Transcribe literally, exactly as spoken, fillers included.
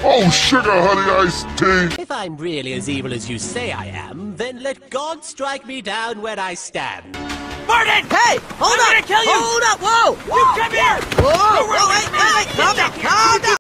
Oh, sugar honey iced tea! If I'm really as evil as you say I am, then let God strike me down where I stand. Martin! Hey! Hold I'm up! gonna kill you! Hold up! Whoa! You come here! Whoa! Go Whoa! Wait! Wait! Wait! Calm down! Calm down!